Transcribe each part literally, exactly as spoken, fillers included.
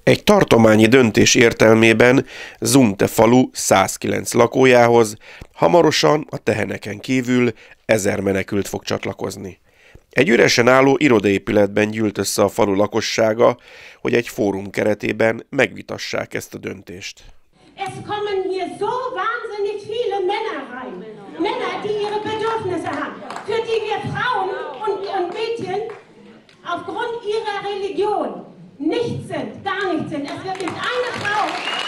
Egy tartományi döntés értelmében Zumte falu százkilenc lakójához hamarosan a teheneken kívül ezer menekült fog csatlakozni. Egy üresen álló irodaépületben gyűlt össze a falu lakossága, hogy egy fórum keretében megvitassák ezt a döntést. Es kommen hier so wahnsinnig viele Männer rein. Männer, die ihre Bedürfnisse haben, für die wir Frauen und, und Mädchen aufgrund ihrer Religion nichts sind, gar nichts sind. Es wird nicht eine Frau.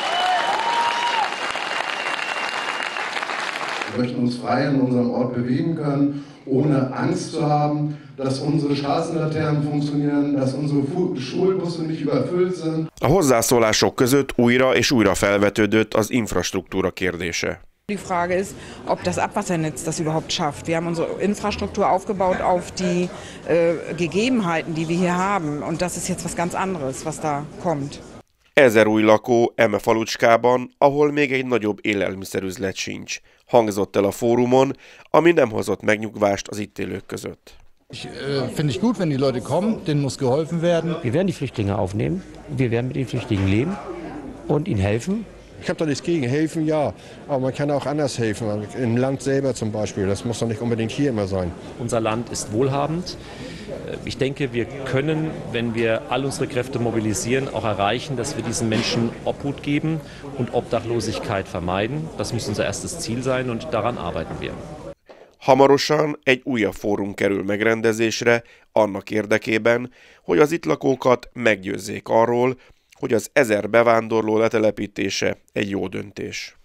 Wir möchten uns frei in unserem Ort bewegen können, ohne Angst zu haben, dass unsere Straßenlaternen funktionieren, dass unsere Schulbusse nicht überfüllt sind. A hozzászólások között újra és újra felvetődött az infrastruktúra kérdése. Die Frage ist, ob das Abwassernetz das überhaupt schafft. Wir haben unsere Infrastruktur aufgebaut auf die äh, Gegebenheiten, die wir hier haben. Und das ist jetzt was ganz anderes, was da kommt. Ezer új lakó eme falucskában, ahol még egy nagyobb élelmiszerüzlet sincs, hangzott el a fórumon, ami nem hozott megnyugvást az itt élők között. Ich, äh, finde ich gut, wenn die Leute kommen, denen muss geholfen werden. Wir werden die Flüchtlinge aufnehmen, wir werden mit den Flüchtlingen leben und ihnen helfen. Ich habe da nichts gegen, helfen ja, aber man kann auch anders helfen, im Land selber zum Beispiel, das muss doch nicht unbedingt hier immer sein. Unser Land ist wohlhabend. Ich denke, wir können, wenn wir all unsere Kräfte mobilisieren, auch erreichen, dass wir diesen Menschen Obhut geben und Obdachlosigkeit vermeiden. Das muss unser erstes Ziel sein und daran arbeiten wir. Hamarosan egy újabb fórum kerül megrendezésre annak érdekében, hogy az itt lakókat meggyőzzék arról, hogy az ezer bevándorló letelepítése egy jó döntés.